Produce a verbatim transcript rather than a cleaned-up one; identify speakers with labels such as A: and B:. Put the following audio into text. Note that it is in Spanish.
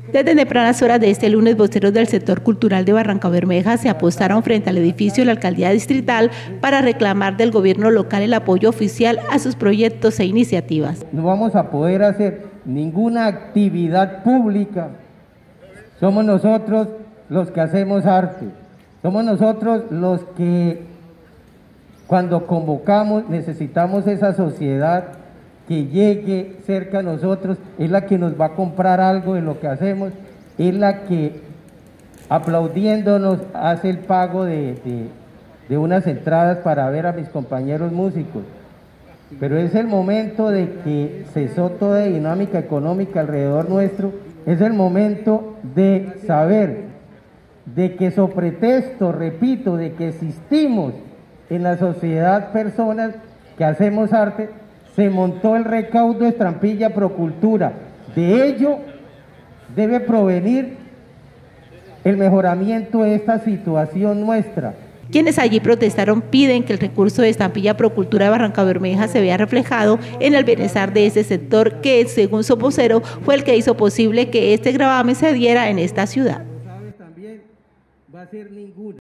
A: Desde tempranas horas de este lunes, voceros del sector cultural de Barrancabermeja se apostaron frente al edificio de la alcaldía distrital para reclamar del gobierno local el apoyo oficial a sus proyectos e iniciativas.
B: No vamos a poder hacer ninguna actividad pública. Somos nosotros los que hacemos arte. Somos nosotros los que cuando convocamos necesitamos esa sociedad que llegue cerca a nosotros, es la que nos va a comprar algo de lo que hacemos, es la que aplaudiéndonos hace el pago de, de, de unas entradas para ver a mis compañeros músicos. Pero es el momento de que cesó toda dinámica económica alrededor nuestro, es el momento de saber de que sobre pretexto, repito, de que existimos en la sociedad personas que hacemos arte, se montó el recaudo Estrampilla Procultura. De ello debe provenir el mejoramiento de esta situación nuestra.
A: Quienes allí protestaron piden que el recurso de Estampilla Procultura de Barrancabermeja se vea reflejado en el bienestar de ese sector que, según su vocero, fue el que hizo posible que este gravamen se diera en esta ciudad.
B: Va a ser ninguna.